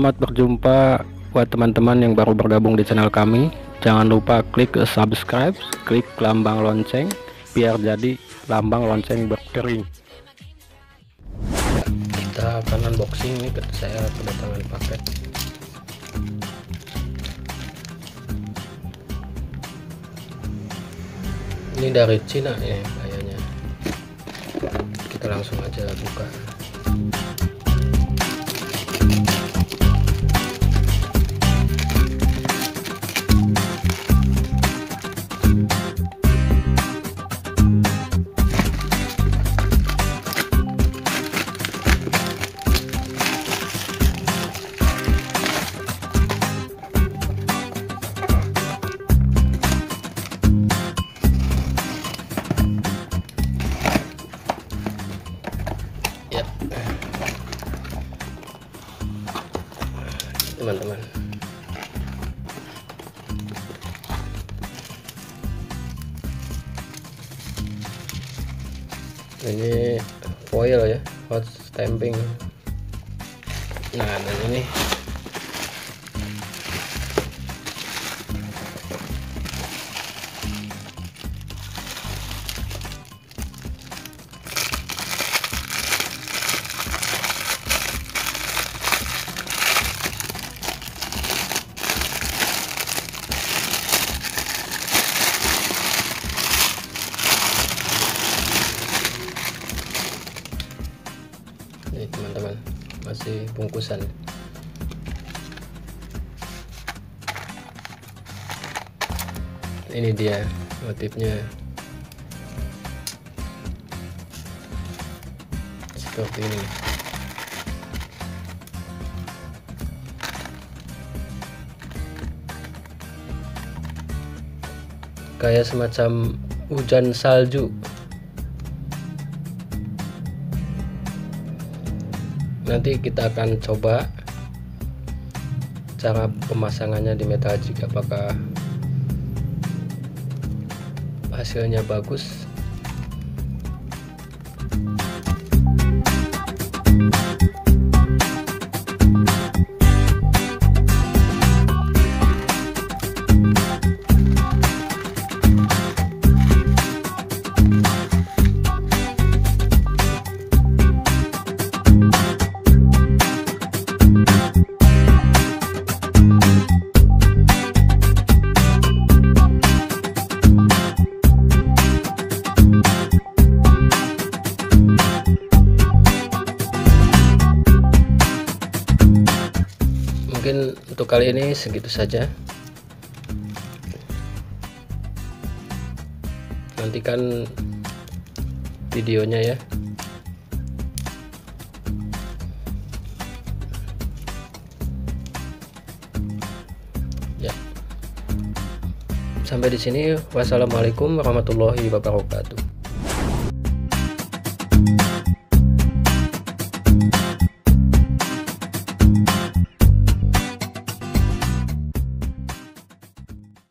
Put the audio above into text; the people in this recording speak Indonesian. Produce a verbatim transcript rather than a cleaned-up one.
Selamat berjumpa buat teman-teman yang baru bergabung di channel kami. Jangan lupa klik subscribe, klik lambang lonceng biar jadi lambang lonceng berkering. Kita akan unboxing nih, saya kedatangan paket. Ini dari Cina ya kayaknya. Kita langsung aja buka. Ya, teman-teman, ini foil ya, hot stamping. Nah, dan ini Nih teman-teman, masih bungkusan. Ini dia motifnya, seperti ini. Kayak semacam hujan salju. Nanti kita akan coba cara pemasangannya di Metal Jig, apakah hasilnya bagus. Mungkin untuk kali ini segitu saja. Nantikan videonya ya. Ya. Sampai di sini. Wassalamualaikum warahmatullahi wabarakatuh.